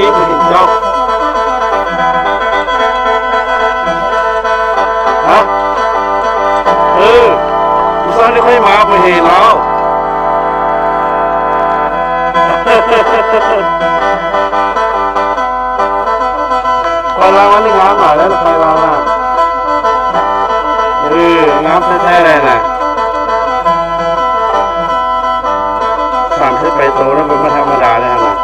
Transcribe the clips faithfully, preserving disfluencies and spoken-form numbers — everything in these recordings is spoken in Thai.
นี้ไปเห็นเจ้าฮะเออผู้สาวนี่ค่อยมาไปเห็นแล้วคอยเราวันนี้งามหน่อยแล้วคอยเราน่ะเอองามแท้ๆเลยน่ะสามสิบไปโตแล้วเป็นไม่ธรรมดาเลยนะ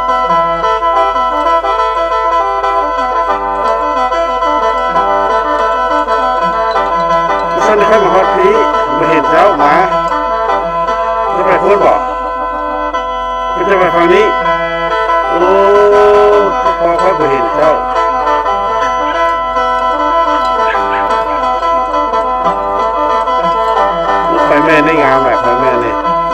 ฉันได้เข้ามาฮอตพีมาเห็นเจ้ามาจะไปพูดบอกก็จะไปฝั่งนี้โอ้พอเขาไปเห็นเจ้าไฟแม่ได้งามแบบไฟแม่นี่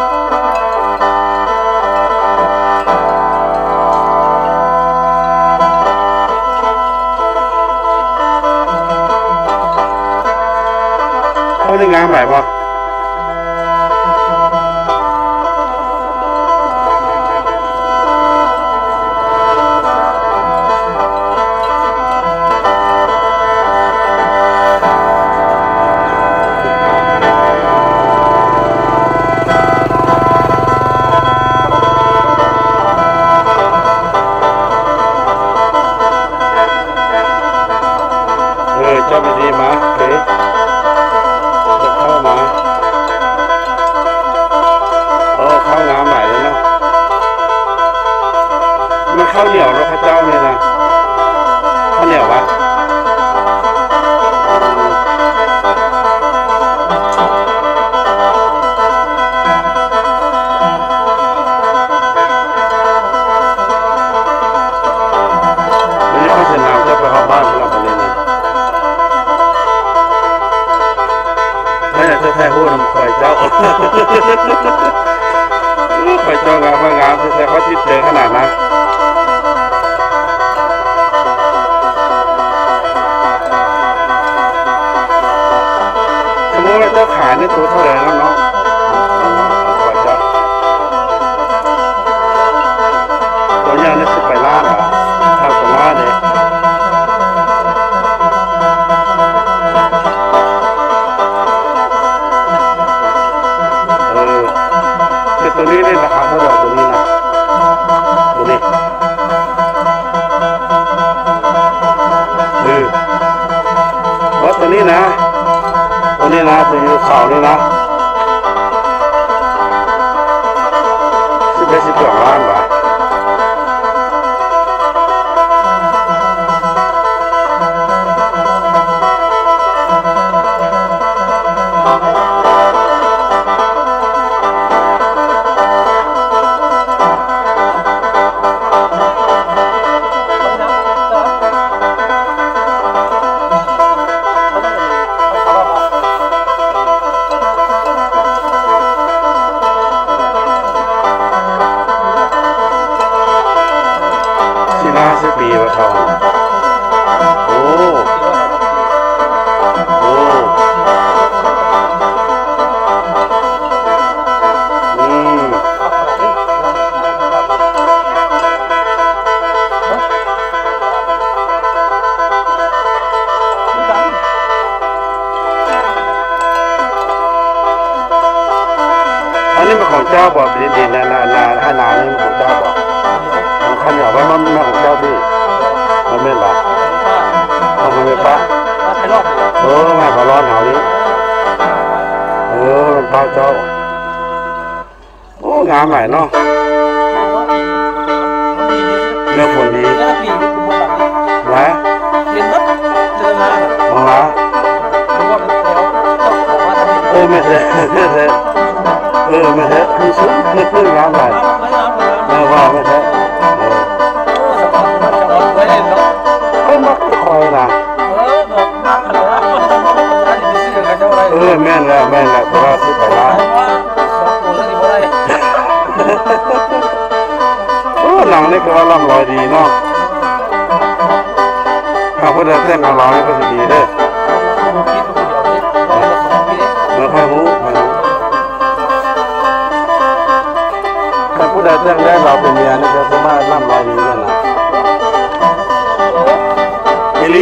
เขาได้งามแบบว่าเจ้าไปดีมาเก๋จะเข้ามาโอ้เข้างามใหม่เลยเนาะมันข้าวเหนียวแล้วข้าเจ้าเนี่ยนะข้าวเหนียววะวันนี้ข้าวเสนามจะไปเข้าบ้านเราไปเลยนะแท้ๆพูดคอยเจ้าคอยเจ้างามงามแท้ๆเขาจิตเจอขนาดนั้นสมมติว่าเจ้าขายในตัวเท่าไหร่แล้วเนาะคอยเจ้าตัวอย่างนี้สิไปล่าเหรอทำตัวล่าเนี่ยตัวนี้นี่ราคาเท่าไหร่ตัวนี้นะตัวนี้เออว่าตัวนี้นะตัวนี้นะตัวยูขาวนี่นะสิบเอ็ดสิบสองล้านบาทห้าสิบปีวะทองโอ้โอ้อืมอันนี้เป็นของเจ้าบอกดีๆนะนานาให้นานี่เป็นของเจ้าบอกขันเหนียวไว้มันแม่ของเจ้าพี่มันไม่หลับเอาไปปะเออแม่ขอร้อนเหนียวนี้เออมันพาเจ้าโอ้งามใหม่เนาะเนื้อผลดีนะมองละเออไม่เถอะเออไม่เถอะคือซุ้มคืองามใหม่เออว่าไม่เถอะคอยนะเออแม่นแล้วแม่นแล้วเพราะว่าสิบไปล้านโอ้หนังนี่ก็ว่าร่ำรอยดีเนาะข้าพเจ้าเต้นของเรานี่ก็จะดีด้วยเมื่อค่อยรู้ข้าพเจ้าเต้นแรกเราเป็นเมียนี่ก็สามารถร่ำรอยดีด้วยนะ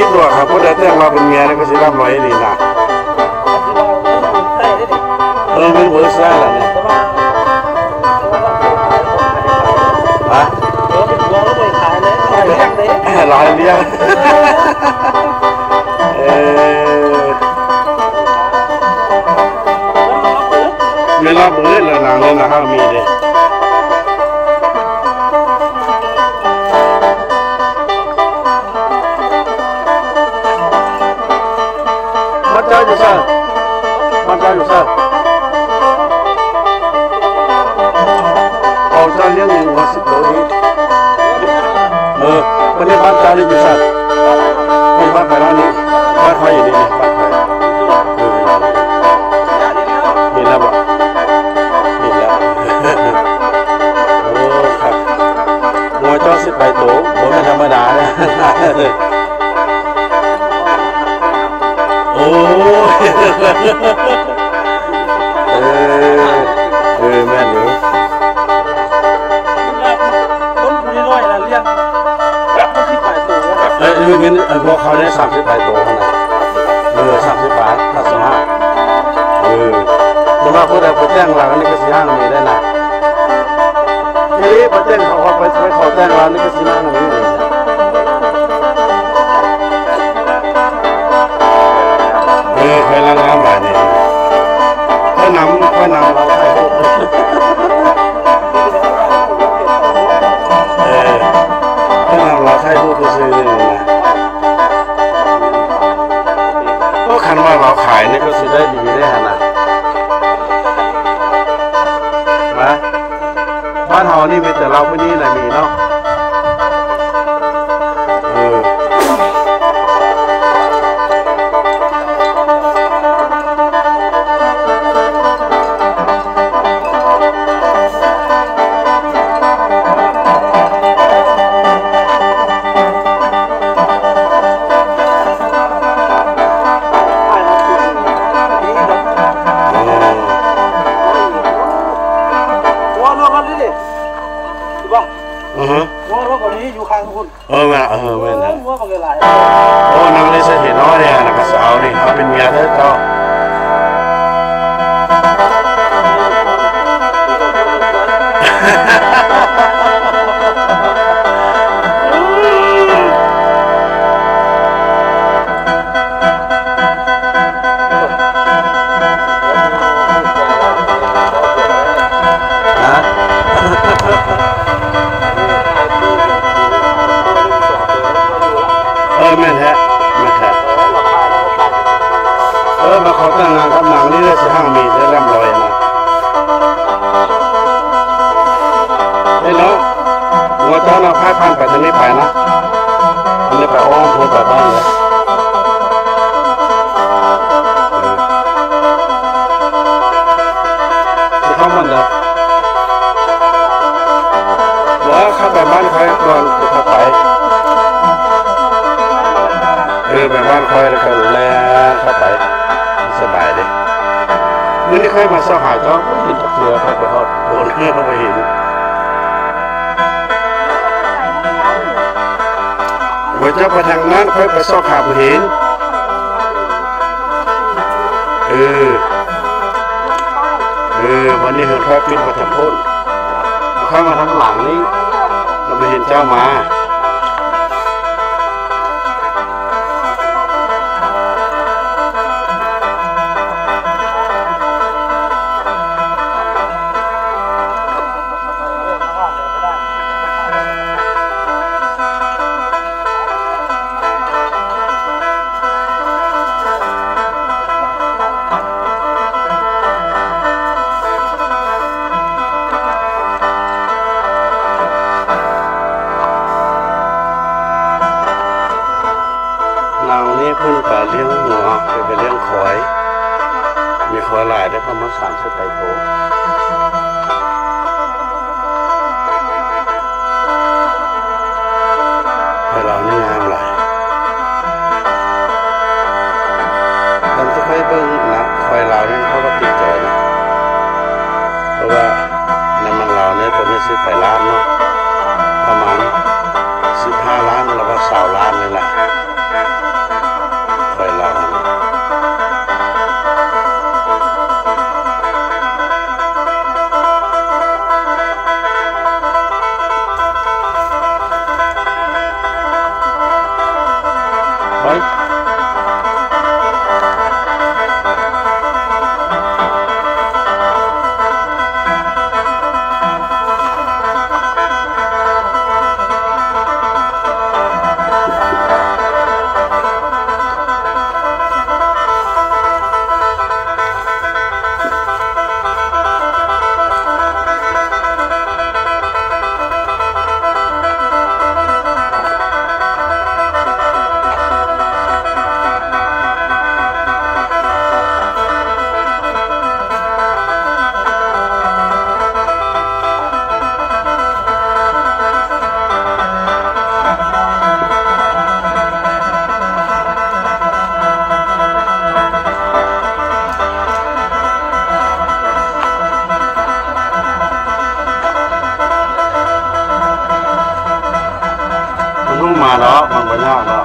ตัวครับผู้ใดแต่งเราเป็นเมียแล้วก็สิร่ำรวยดีนะเออมันเวิร์กได้แล้วเนี่ยฮะเออเป็นตัวแล้วไปขายเลยขายเลี้ยงเลยลอยเลี้ยงเออไม่รับเบิดแล้วนางเลยนะฮะมีเลยมันจะอยู่ซะมันจะอยู่ซะเอาเจ้าเลี้ยงอยู่มาสิบตัวนี้เออวันนี้บ้านเจ้าเลี้ยงอยู่ซะไม่บ้านใครบ้านนี้บ้านใครอยู่นี่บ้านใครเออมีแล้วบ่มีแล้วโอ้ครับงัวเจ้าสิบใบโตผมไม่ธรรมดาเนี่ยโอ้เออเออแม่หนูต้นนี้ร้อยละเลี้ยงต้นที่ปลายตัวเออเงินพวกเขาได้สามสิบปลายตัวขนาดเออสามสิบบาทถ้าสิบห้าเออแต่ว่าผู้ใดผู้แจ้งเราอันนี้ก็สิห้ามีได้นะทีนี้ผู้แจ้งเขาไปไปขอแจ้งเรานี่ก็สิห้ามีเลยเออเคยล้างน้ำหลายนี่ค่อยนำค่อยนำเราใช้ผู้เออค่อยนำเราใช้ผู้ผู้ซื้อนี่นะก็คันว่าเราขายนี่ก็สิได้ดีได้ขนาดนะบ้านเฮานี่มีแต่เราผู้นี้แหละมีเนาะเอออือฮะว่าเราคนนี้อยู่ข้างคุณเออแม่เออแม่นะว่าเขาเลยโอ้นางเลยเสถียรน้อยเนี่ยนักสาวนี่เขาเป็นเมียเธอเจ้าแม่นแท้แม่นแท้เออมาขอแต่งงานกับนางนี่ได้สิห้างมีได้ร่ำรวยนะเฮ้ยแล้วหัวเจ้าเราพายพันไปทางนี้ไปนะอันนี้ไปอ้อมพูดไปบ้านเลยที่เขามันเลยแล้วเข้าไปบ้านใครก่อนจะเข้าไปเออไปบ้านคอยแล้วก็แล่เข้าไปสบายเลยมื่อนี้เคยมาสหายเจ้าก็เห็นตะเกียบไปไปทอดโผล่เนื้อมาไปเห็นหัวเจ้าไปทางนั้นค่อยไปซ่อขาไปเห็นเออเออวันนี้เห็นค่อยปิดมาทำพ้นเข้ามาทางหลังนี้เราไปเห็นเจ้ามาเพิ่นก็เลี้ยงหัวไปเลี้ยงขอยมีขอยหลายได้ประมาณสามสิบตัว เรานี่งามหลายตอนที่เคยเบิ่งนะคอยเราเนี่ยเขาก็ติดใจนะเพราะว่าน้ำมันเราเนี่ยตัวนี้ซื้อไปล้านเนาะประมาณสิบห้าล้านแล้วก็สาวล้านเลยแหละยากเนาะ